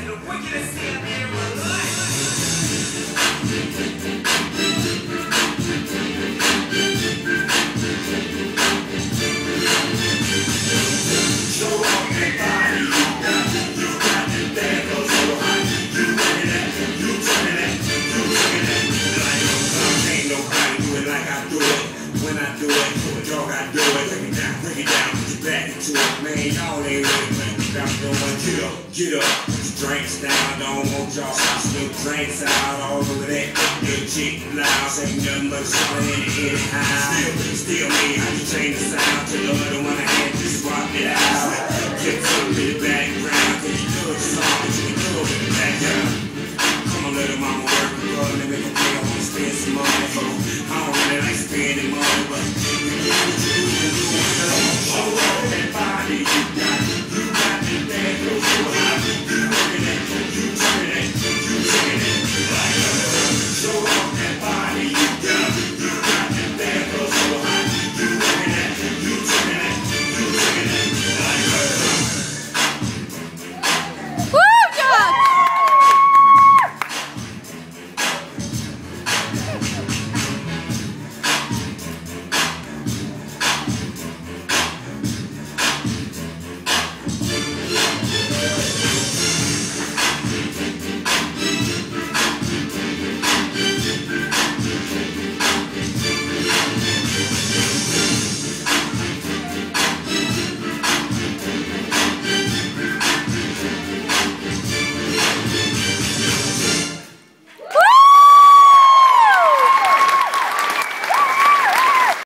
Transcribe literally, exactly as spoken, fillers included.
the wickedest thing in my life. Show off everybody you got. You got the thing go so hot. You working that, you turning that, you working that. Like no time, ain't nobody do it like I do it. When I do it, dog, I do it. Break it down, break it down, put your back into it. Man, y'all ain't ready, man. I'm going, get up, get up. Put your drinks down, don't want y'all stop spilling drinks out all over that. Your chick loud, ain't nothing but something in it anyhow. Still, still me, I just change the sound to the other one I had just rock it out. Get up in the background, till you do it.